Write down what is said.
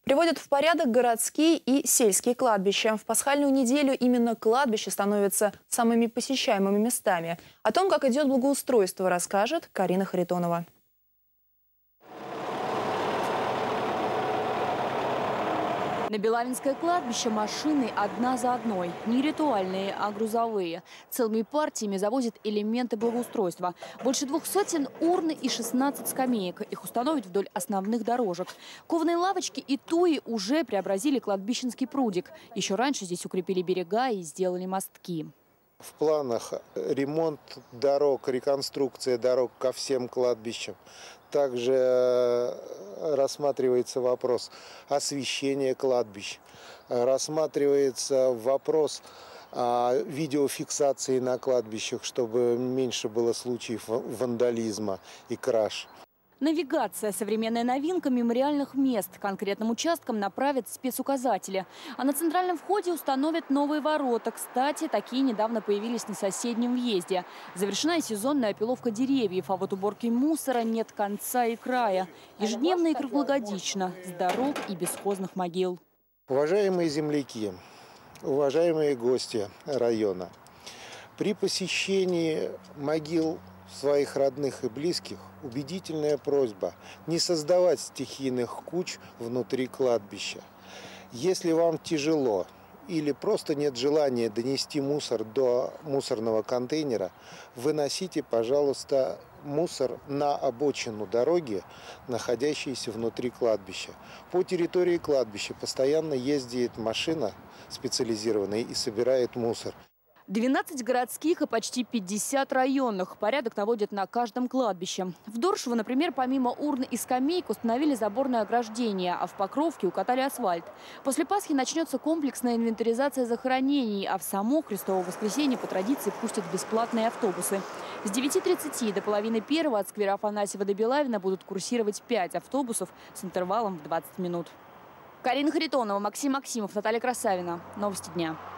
Приводят в порядок городские и сельские кладбища. В пасхальную неделю именно кладбища становятся самыми посещаемыми местами. О том, как идет благоустройство, расскажет Карина Харитонова. На Белавинское кладбище машины одна за одной. Не ритуальные, а грузовые. Целыми партиями завозят элементы благоустройства. Больше 200 урн и 16 скамеек. Их установят вдоль основных дорожек. Кованые лавочки и туи уже преобразили кладбищенский прудик. Еще раньше здесь укрепили берега и сделали мостки. В планах ремонт дорог, реконструкция дорог ко всем кладбищам. Также рассматривается вопрос освещения кладбищ. Рассматривается вопрос видеофиксации на кладбищах, чтобы меньше было случаев вандализма и краж. Навигация – современная новинка мемориальных мест. Конкретным участкам направят спецуказатели. А на центральном входе установят новые ворота. Кстати, такие недавно появились на соседнем въезде. Завершена и сезонная опиловка деревьев, а вот уборки мусора нет конца и края. Ежедневно и круглогодично. С дорог и бесхозных могил. Уважаемые земляки, уважаемые гости района, при посещении могил своих родных и близких убедительная просьба не создавать стихийных куч внутри кладбища. Если вам тяжело или просто нет желания донести мусор до мусорного контейнера, выносите, пожалуйста, мусор на обочину дороги, находящейся внутри кладбища. По территории кладбища постоянно ездит машина специализированная и собирает мусор. 12 городских и почти 50 районных. Порядок наводят на каждом кладбище. В Доршево, например, помимо урн и скамейк установили заборное ограждение, а в Покровке укатали асфальт. После Пасхи начнется комплексная инвентаризация захоронений, а в само Христово воскресенье по традиции пустят бесплатные автобусы. С 9:30 до половины первого от сквера Афанасьева до Белавина будут курсировать 5 автобусов с интервалом в 20 минут. Карина Харитонова, Максим Максимов, Наталья Красавина. Новости дня.